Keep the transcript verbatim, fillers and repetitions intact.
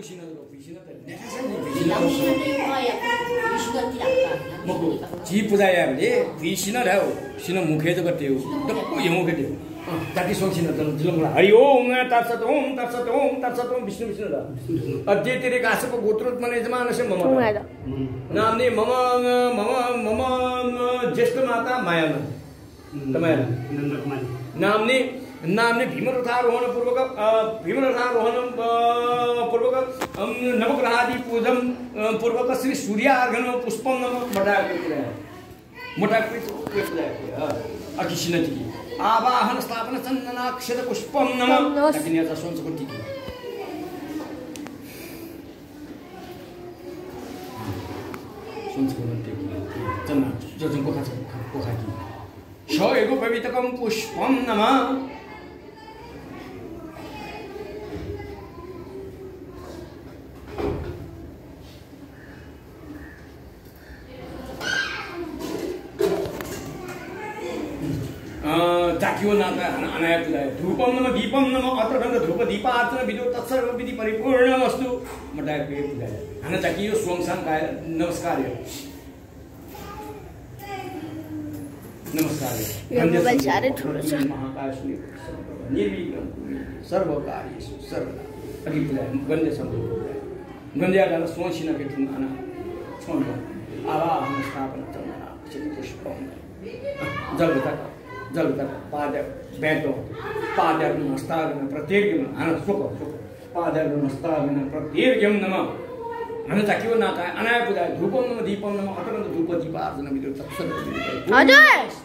신어도 귀신한테 지 부자야지 귀신을 신은 무게도 같대요. 또 영어게요. 자기 손신을 들은 거 हरिओम तत्सतोम तत्सतोम तत्सतोम विष्णु विष्णु अब जे तेरे कासे को गोत्रत मने जमाने से मम नामने मम मम मम ज्येष्ठ माता मायान तमायन नामने नामने भीमरथारोहण पूर्वक भीमरथारोहण पूर्वक नवग्रहादि पूजन पूर्वक श्री सूर्यार्घन पुष्पम नम मोटा मोटा अकिशिनति आवाहन स्थापन चंदनाक्षत पुष्पम नम अग्नियाचा सोंचकुटी सोंचकुटी चंदन जजन कोखा कोखाकी श एगो पवित्रकम पुष्पम नम जाकियो नाता अनाय पूजाय धूपम नम दीपम नम अतरंग धूप दीपार्चन विधो तत्सर्व विधि परिपूर्णमस्तु मटाय पे पूजाय हन जाकियो स्वंगसान काय नमस्कार नमस्कार यो मोबाइल सारे ठुलो छ महाकाय सूर्य निर्विघ्न सर्व कार्येषु सर्वदा अघि पूजाय गन्धे सम्बन्ध पूजाय गन्धे आला स्वंसिना के ठुम आना छोन आवाहन स्थापना चंदना चित पुष्पम जलता जलता पाद बैठो पादर नमस्तागन प्रत्येकम अन सुख सुख पादर नमस्तागन प्रत्येकम नमः अन जाकियो नाता अनाय पूजा धूपम नम दीपम नम अतरंग धूप दीपार्चन विधो तत्सर्व हजुर